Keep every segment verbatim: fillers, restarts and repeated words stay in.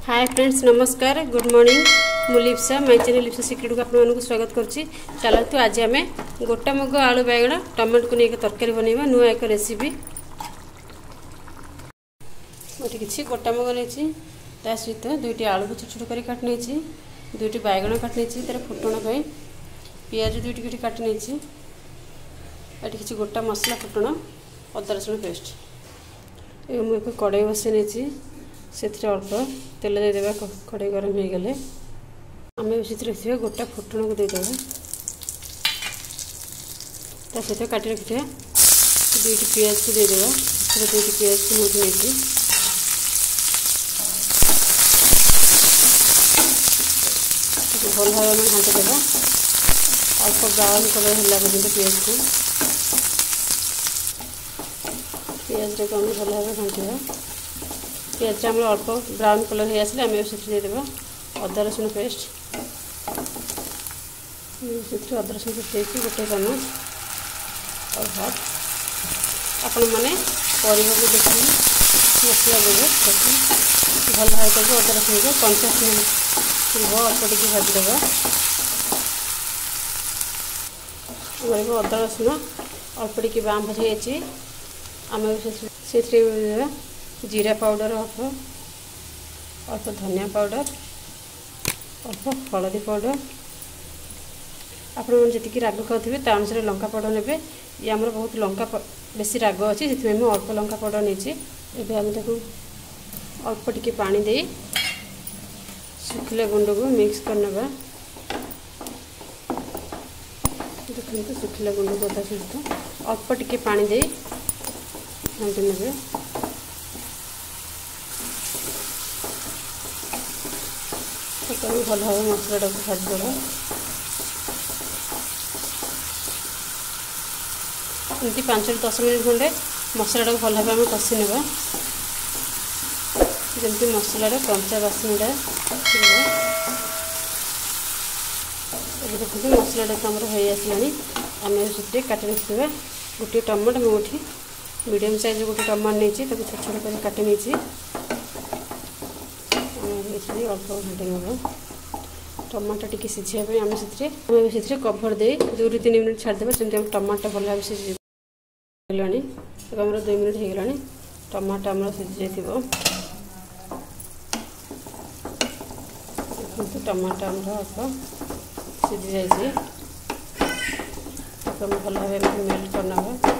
हाय friends नमस्कार good morning मु Lipsa my channel Lipsa secret को आपन को स्वागत करछि। चलतु आज आम गोटा मुग आलू बैगण टमाटो को लेकर तरकारी बनैबा नुआ एक रेसिपी। मोटे किछि गोटा मुग लेछि ता सहित दुईटी आलू को छोट छोट कर काट नेछि, दुईटी बैगण काट नेछि, तार फुटण पई पियाज दुईटी दुईटी काट नेछि, एटी किछि गोटा मसला फुटण अदा रसुण पेस्ट। ए मु एक कड़ाई बसै नेछि, से अल्प तेल देदेबा, कड़ाई गरम हो गले आम से रखिए गोटा फुटण को देदेबा, सहित काटी रखिए दुईटी पियाज को देदेबा, दुईटी पियाज को मुझे नहीं भल भाव में घाटी देवा, अल्प ब्राउन कलर है पर्यटन पियाज को पियाज को आम भल भाव घाटा। पियाज आम अल्प ब्राउन कलर हो आसले आम से देदेबा अदा रसुण पेस्ट, से अदा रसुण पेस्ट गोटे चामच और हाफ आपण मैंने परिवा को देखिए मसला देवे भल भाव कर अदा रसुण को कंचा थोड़ा अल्प टी भाजीदेवा। अदा रसुण अल्प टी बाम भाजी आम से जीरा पाउडर अल्प, अल्प धनिया पाउडर, अल्प हलदी पाउडर, आपण जी राग खाते अनुसार लंका पाउडर ने। ये आमर बहुत लंका बेसी राग अच्छी से मुझे अल्प लंका पाउडर नहीं। एवं आम ताको अल्प टिके पानी दे सुखिला गुंड को मिक्स करने। देखते सुखिला गुंड को अदा सहित अल्प टिके पानी दे घाटी ने। भल भाव मसला को भाजीदेवा, एमती पांच रु दस मिनट खंडे मसला को भल भाव में कषि ने, जमी मसलार कंचा बास्नाटा देखते मसलाटा तो आमर हो आसला। आम से काटी रखा गोटे टमाटो मुझे मीडियम साइज गोटे टमाटो नहीं छोट छोट कर काटी नहीं अल्प घाटी नब। टमाटो टी सीझापी आम से कभर दे दु रु तीन मिनट छाड़देवा जमी टमाटो भल भाव सीझे आम दुई मिनट हो गला। टमाटो आम सीझे टमाटो आम अल्प सीझी जाइए भल भाव मेल्ट करना।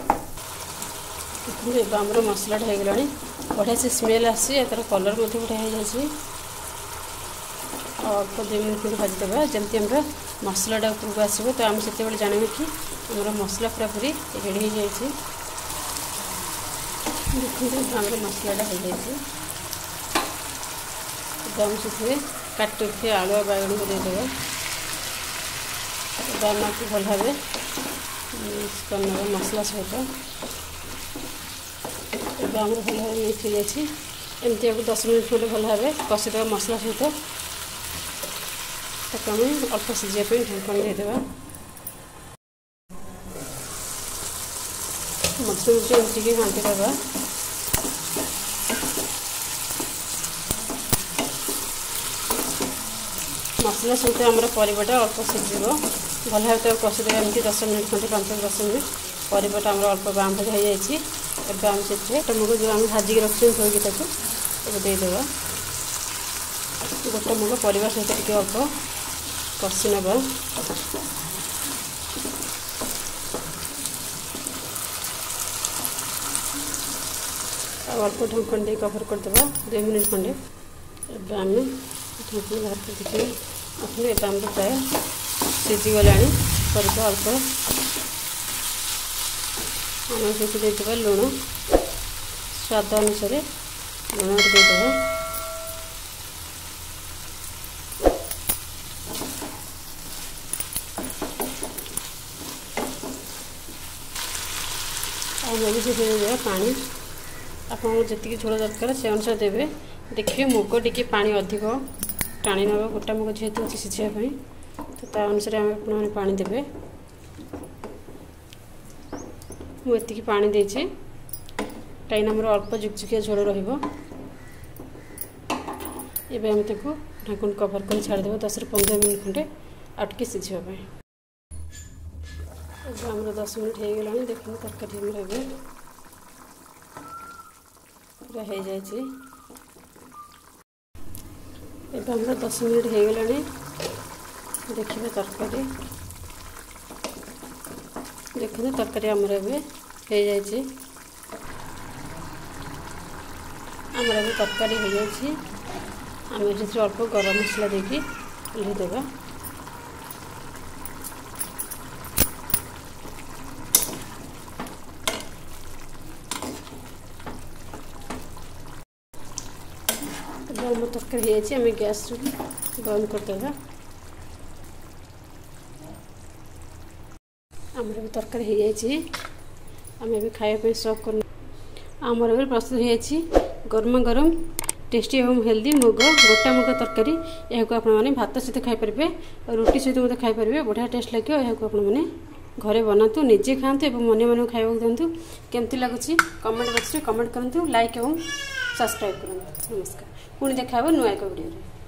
देखिए आम मसलाटा हो गला बढ़िया से स्मेल आसी तार कलर बढ़िया हो जाए। अल्प दुई मिनट खंड भाजीदेवा जमी आम मसलाटा उपरक आसो तो आम से जानवे कि आम मसला पूरा पूरी रेडी हो जाए। देखते आम मसलाटा हो जाए आम से काट रखे आलुआ बैगण को देदेवा, आम को भल भाव मिक्स करना मसला सहित। आम भल भाव मिक्स हो जाए एमती आपको दस मिनट खंडे भल भाव कषिदेवा मसला सहित ताकि आम अल्प सीझापी ढक्कन देदेवा। मछली मुझे एमती घाटी देवा, मसला सहित आमर परिवाटा अल्प सीझ भल भाव तो कषिदेवा एमती दस मिनट खंडे पाँच दस मिनट परिवाटा आमर अल्प बाम भजा हो जाए। एवं आम से टमाटो जो आम भाजिक रखी धोई ताको देदेवा गोटे मुग परिवा सहित टी अल्प कषि नवा। अल्प ढक्कन दे कभर करदेवा दुई मिनट खंडे। एवं आम ढक्कन बाहर कर देखिए अपने एवं आम प्राय सीझीगला परिवा अल्प आम से देदेवा लुण स्वाद अनुसार लुण देदेवा। देदेवा पानी आपको जी झोल दरकार से अनुसार देवे। देखिए मुग टी पानी अधिक टाणी ना गोटा मुग जेहतु अच्छे सीझापी तो ता अनुसार आपने पानी देवे। मुझे पानी देची कहीं आमर अल्प जुकजुकिया झोल रही एबे हम ताको ढाकुन कवर कर छाड़ देबो दस रु पंद्रह मिनट खंडे आटके सिझिबा पे। एबे हमर दस मिनट हे गेलानी देखो तरकारी हमर एबे पूरा हे जाय छी। एबे हमर दस मिनट हे गेलानी देखिबे तरकारी देखो तरकारी हमर एबे हे जाय छी। हमर एबे तरकारी हो जाय छी। आम जे अल्प गरम मसला देकी ओल्हे देबा। आम तरकारी हो जाए गैस बंद करदेबा। आमर भी तरकारी हो जाए आम भी खाया सर्व कर। आमर भी प्रस्तुत हो जाए गरमा गरम टेस्टी एवं हेल्दी मुग गोटा मुग तरकारी। यह आपने भात सहित खाईपर और रुटी सहित मत खाईपर बढ़िया टेस्ट लगे। यह आपने घरे बनातु निजे खातु और मन मन खावा दिंतु। केमती लगुच कमेंट बॉक्स में कमेंट करूँ लाइक और सब्सक्राइब करूँ। नमस्कार पुणी देखा नुआ एक वीडियो।